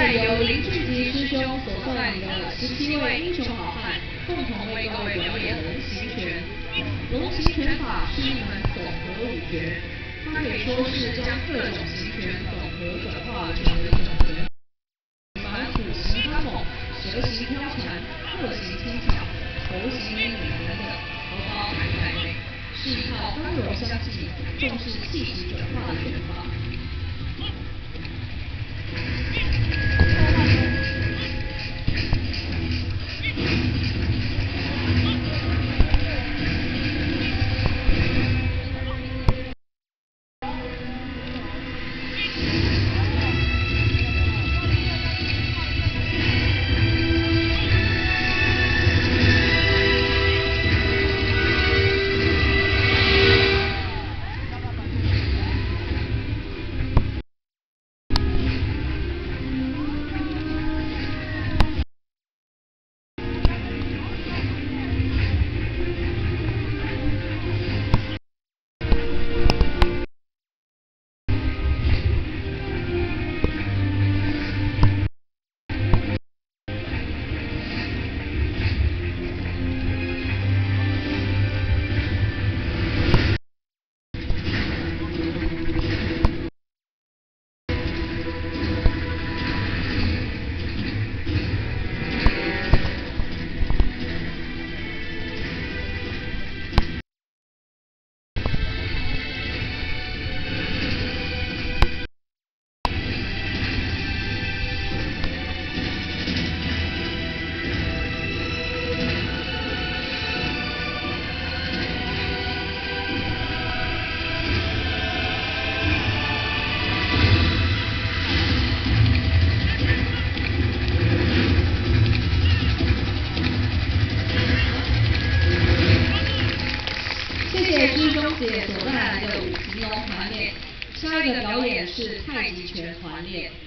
在由林俊杰师兄所率领的17位英雄好汉，共同为各位表演龙形拳。龙形拳法是一门总和武学，它可以说是将各种形拳总和转化成为一种拳。凡虎形刚猛、蛇形飘传、鹤形轻巧、猴形灵敏等等，都包含在内，是一套刚柔相济、重视气质转化的拳法。师兄姐所带来的5级龙团练，下一个表演是太极拳团练。